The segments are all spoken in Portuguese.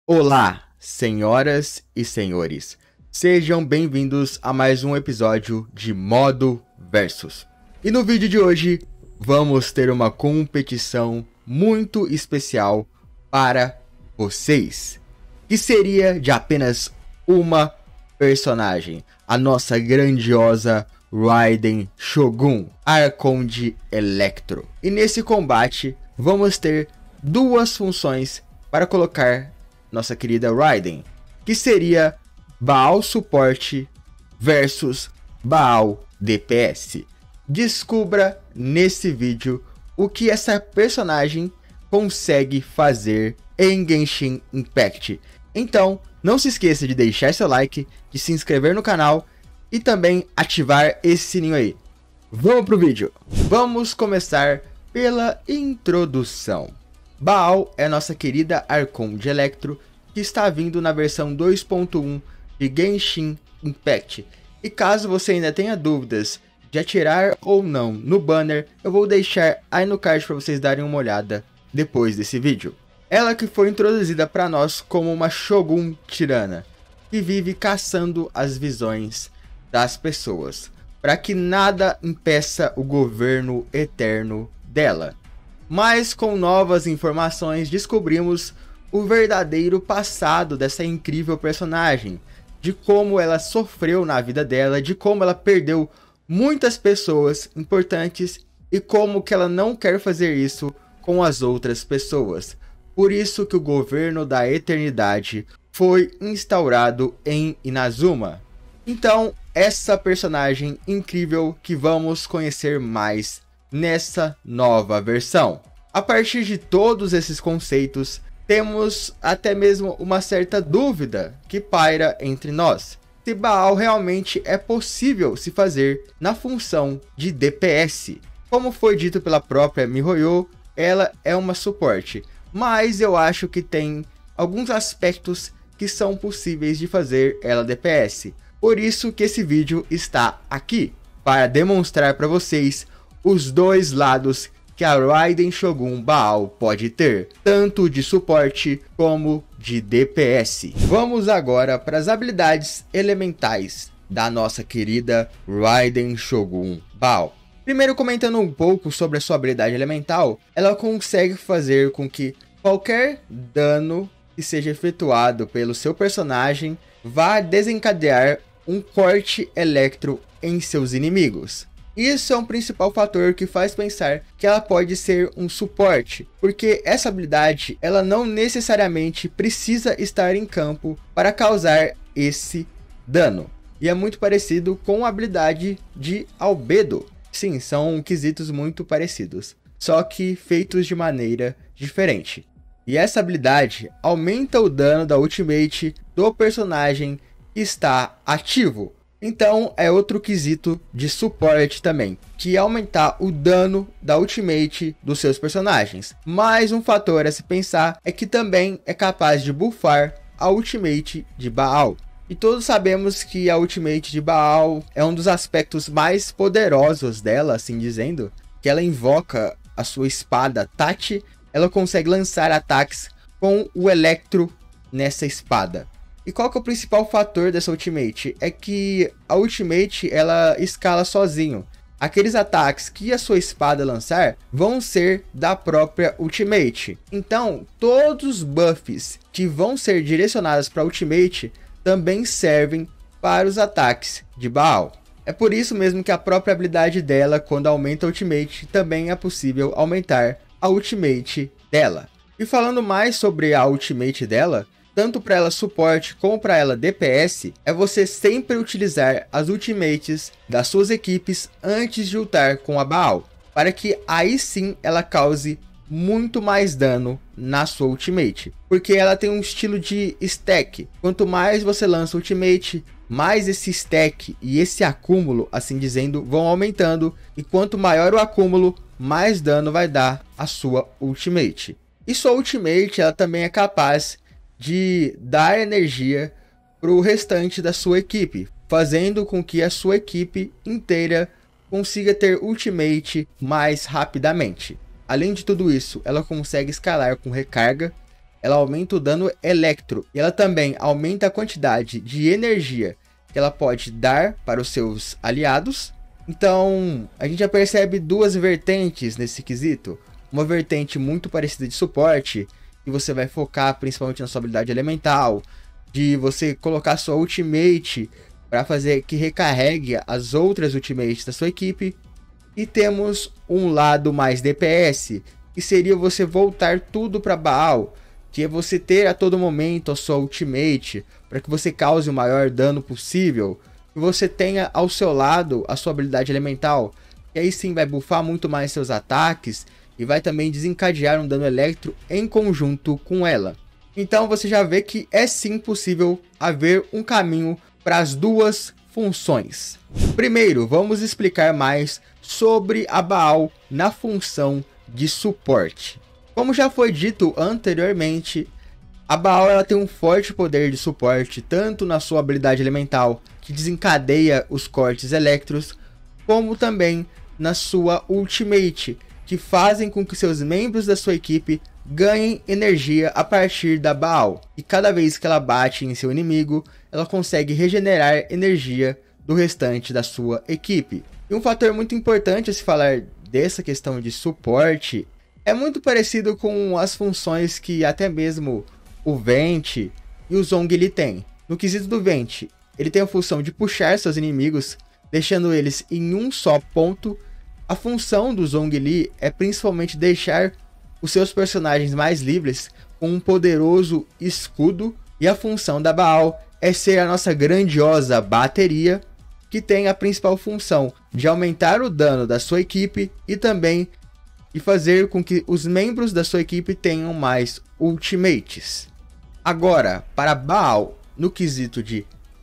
Olá, senhoras e senhores, sejam bem-vindos a mais um episódio de Modo Versus. E no vídeo de hoje, vamos ter uma competição muito especial para vocês, que seria de apenas uma personagem, a nossa grandiosa Raiden Shogun, Arconde Electro. E nesse combate, vamos ter duas funções para colocar nossa querida Raiden, que seria Baal Suporte versus Baal DPS. Descubra nesse vídeo o que essa personagem consegue fazer em Genshin Impact. Então, não se esqueça de deixar seu like, de se inscrever no canal e também ativar esse sininho aí. Vamos pro vídeo. Vamos começar pela introdução. Baal é nossa querida Arconde Electro, que está vindo na versão 2.1 de Genshin Impact. E caso você ainda tenha dúvidas de atirar ou não no banner, eu vou deixar aí no card para vocês darem uma olhada depois desse vídeo. Ela que foi introduzida para nós como uma Shogun tirana, que vive caçando as visões das pessoas, para que nada impeça o governo eterno dela. Mas com novas informações descobrimos o verdadeiro passado dessa incrível personagem, de como ela sofreu na vida dela, de como ela perdeu muitas pessoas importantes e como que ela não quer fazer isso com as outras pessoas. Por isso que o governo da eternidade foi instaurado em Inazuma. Então, essa personagem incrível que vamos conhecer mais nessa nova versão. A partir de todos esses conceitos, temos até mesmo uma certa dúvida que paira entre nós. Se Baal realmente é possível se fazer na função de DPS. Como foi dito pela própria MiHoYo, ela é uma suporte. Mas eu acho que tem alguns aspectos que são possíveis de fazer ela DPS. Por isso que esse vídeo está aqui, para demonstrar para vocês os dois lados que a Raiden Shogun Baal pode ter, tanto de suporte como de DPS. Vamos agora para as habilidades elementais da nossa querida Raiden Shogun Baal. Primeiro, comentando um pouco sobre a sua habilidade elemental, ela consegue fazer com que qualquer dano que seja efetuado pelo seu personagem vá desencadear um corte electro em seus inimigos. Isso é um principal fator que faz pensar que ela pode ser um suporte, porque essa habilidade ela não necessariamente precisa estar em campo para causar esse dano. E é muito parecido com a habilidade de Albedo. Sim, são quesitos muito parecidos, só que feitos de maneira diferente. E essa habilidade aumenta o dano da ultimate do personagem que está ativo. Então é outro quesito de suporte também, que é aumentar o dano da ultimate dos seus personagens. Mais um fator a se pensar é que também é capaz de buffar a ultimate de Baal. E todos sabemos que a ultimate de Baal é um dos aspectos mais poderosos dela, assim dizendo, que ela invoca a sua espada Tati, ela consegue lançar ataques com o Electro nessa espada. E qual que é o principal fator dessa ultimate? É que a ultimate ela escala sozinho. Aqueles ataques que a sua espada lançar vão ser da própria ultimate. Então, todos os buffs que vão ser direcionados para a ultimate também servem para os ataques de Baal. É por isso mesmo que a própria habilidade dela, quando aumenta a ultimate, também é possível aumentar a ultimate dela. E falando mais sobre a ultimate dela, tanto para ela suporte como para ela DPS, é você sempre utilizar as ultimates das suas equipes antes de ultar com a Baal, para que aí sim ela cause muito mais dano na sua ultimate, porque ela tem um estilo de stack. Quanto mais você lança ultimate, mais esse stack e esse acúmulo, assim dizendo, vão aumentando, e quanto maior o acúmulo, mais dano vai dar a sua ultimate. E sua ultimate ela também é capaz de dar energia para o restante da sua equipe, fazendo com que a sua equipe inteira consiga ter ultimate mais rapidamente. Além de tudo isso, ela consegue escalar com recarga ela aumenta o dano electro e ela também aumenta a quantidade de energia que ela pode dar para os seus aliados. Então a gente já percebe duas vertentes nesse quesito. Uma vertente muito parecida de suporte, que você vai focar principalmente na sua habilidade elemental, de você colocar sua ultimate para fazer que recarregue as outras ultimates da sua equipe. E temos um lado mais DPS, que seria você voltar tudo para Baal, que é você ter a todo momento a sua ultimate, para que você cause o maior dano possível, e você tenha ao seu lado a sua habilidade elemental, que aí sim vai buffar muito mais seus ataques, e vai também desencadear um dano electro em conjunto com ela. Então você já vê que é sim possível haver um caminho para as duas funções. Primeiro, vamos explicar mais sobre a Baal na função de suporte. Como já foi dito anteriormente, a Baal ela tem um forte poder de suporte tanto na sua habilidade elemental, que desencadeia os cortes elétricos, como também na sua ultimate, que fazem com que seus membros da sua equipe ganhem energia a partir da Baal. E cada vez que ela bate em seu inimigo, ela consegue regenerar energia do restante da sua equipe. E um fator muito importante a se falar dessa questão de suporte é muito parecido com as funções que até mesmo o Vent e o Zhongli têm. No quesito do Vent, ele tem a função de puxar seus inimigos, deixando eles em um só ponto. A função do Zhongli é principalmente deixar os seus personagens mais livres com um poderoso escudo. E a função da Baal é ser a nossa grandiosa bateria, que tem a principal função de aumentar o dano da sua equipe e também de fazer com que os membros da sua equipe tenham mais ultimates. Agora, para Baal, no quesito de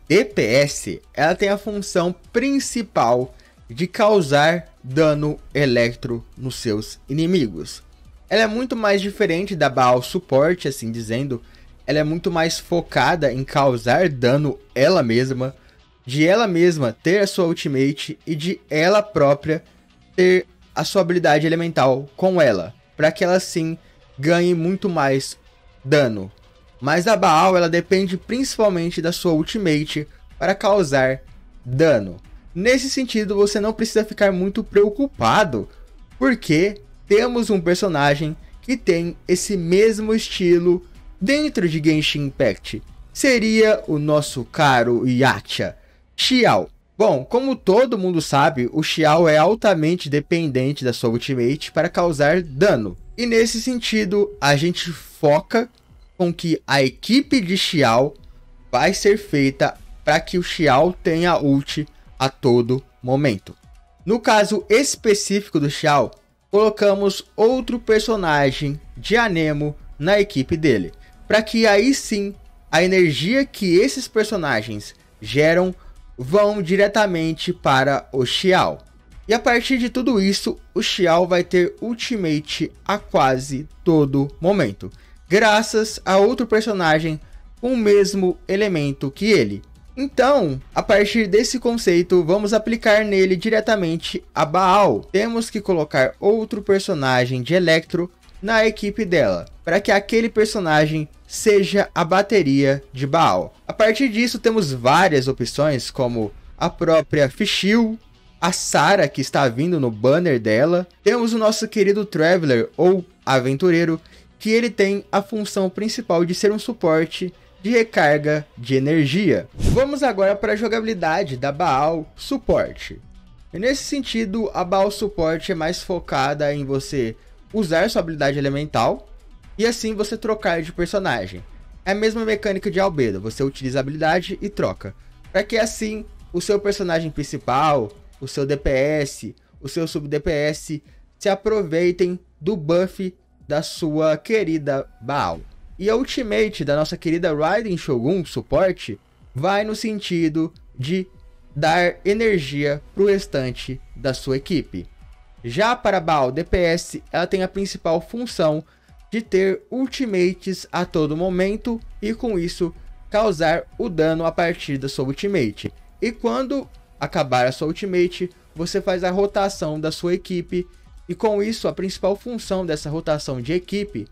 DPS, ela tem a função principal de causar dano electro nos seus inimigos. Ela é muito mais diferente da Baal suporte, assim dizendo. Ela é muito mais focada em causar dano ela mesma, de ela mesma ter a sua ultimate e de ela própria ter a sua habilidade elemental com ela, para que ela sim ganhe muito mais dano. Mas a Baal ela depende principalmente da sua ultimate para causar dano. Nesse sentido, você não precisa ficar muito preocupado, porque temos um personagem que tem esse mesmo estilo dentro de Genshin Impact. Seria o nosso caro Yacha, Xiao. Bom, como todo mundo sabe, o Xiao é altamente dependente da sua ultimate para causar dano. E nesse sentido, a gente foca com que a equipe de Xiao vai ser feita para que o Xiao tenha ult a todo momento. No caso específico do Xiao, colocamos outro personagem de Anemo na equipe dele, para que aí sim a energia que esses personagens geram vão diretamente para o Xiao. E a partir de tudo isso, o Xiao vai ter ultimate a quase todo momento, graças a outro personagem com o mesmo elemento que ele. Então, a partir desse conceito, vamos aplicar nele diretamente a Baal. Temos que colocar outro personagem de Electro na equipe dela, para que aquele personagem seja a bateria de Baal. A partir disso, temos várias opções, como a própria Fischl, a Sarah, que está vindo no banner dela. Temos o nosso querido Traveler, ou Aventureiro, que ele tem a função principal de ser um suporte de recarga de energia. Vamos agora para a jogabilidade da Baal Suporte. E nesse sentido, a Baal Suporte é mais focada em você usar sua habilidade elemental e assim você trocar de personagem. É a mesma mecânica de Albedo, você utiliza a habilidade e troca, para que assim o seu personagem principal, o seu DPS, o seu sub DPS se aproveitem do buff da sua querida Baal. E a ultimate da nossa querida Raiden Shogun suporte vai no sentido de dar energia para o restante da sua equipe. Já para Baal DPS, ela tem a principal função de ter ultimates a todo momento e com isso causar o dano a partir da sua ultimate. E quando acabar a sua ultimate, você faz a rotação da sua equipe e com isso a principal função dessa rotação de equipe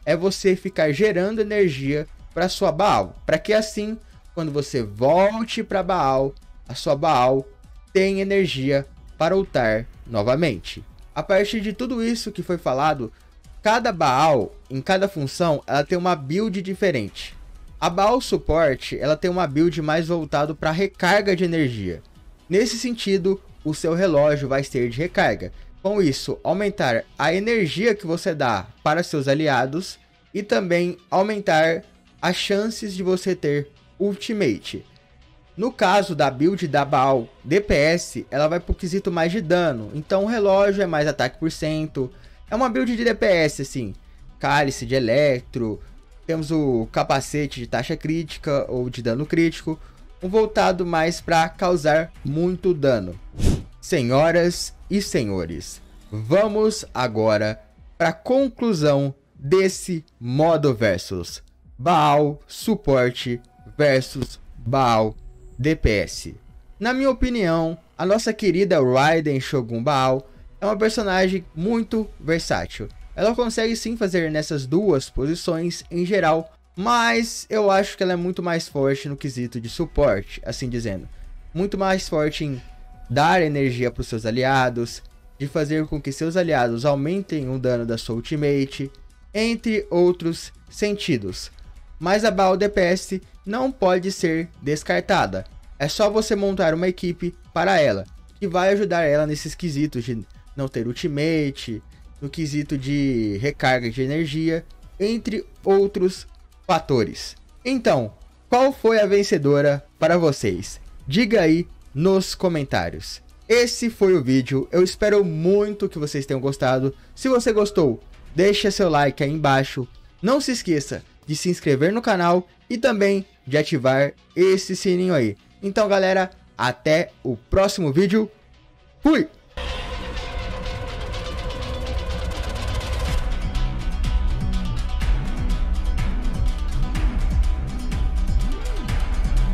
é você ficar gerando energia para sua Baal, para que assim, quando você volte para Baal, a sua Baal tem energia para ultar novamente. A partir de tudo isso que foi falado, cada Baal, em cada função, ela tem uma build diferente. A Baal Suporte, ela tem uma build mais voltado para recarga de energia. Nesse sentido, o seu relógio vai ser de recarga. Com isso, aumentar a energia que você dá para seus aliados e também aumentar as chances de você ter Ultimate. No caso da build da Baal DPS, ela vai para o quesito mais de dano. Então o relógio é mais ataque por cento. É uma build de DPS assim. Cálice de Electro. Temos o capacete de taxa crítica ou de dano crítico. Um voltado mais para causar muito dano. Senhoras e senhores, vamos agora para a conclusão desse modo versus Baal Suporte versus Baal DPS. Na minha opinião, a nossa querida Raiden Shogun Baal é uma personagem muito versátil. Ela consegue sim fazer nessas duas posições em geral, mas eu acho que ela é muito mais forte no quesito de suporte, assim dizendo. Muito mais forte em dar energia para os seus aliados, de fazer com que seus aliados aumentem o dano da sua ultimate, entre outros sentidos. Mas a Baal DPS não pode ser descartada. É só você montar uma equipe para ela, que vai ajudar ela nesses quesitos de não ter ultimate, no quesito de recarga de energia, entre outros fatores. Então, qual foi a vencedora para vocês? Diga aí nos comentários. Esse foi o vídeo, eu espero muito que vocês tenham gostado. Se você gostou, deixa seu like aí embaixo. Não se esqueça de se inscrever no canal e também de ativar esse sininho aí. Então galera, até o próximo vídeo. Fui!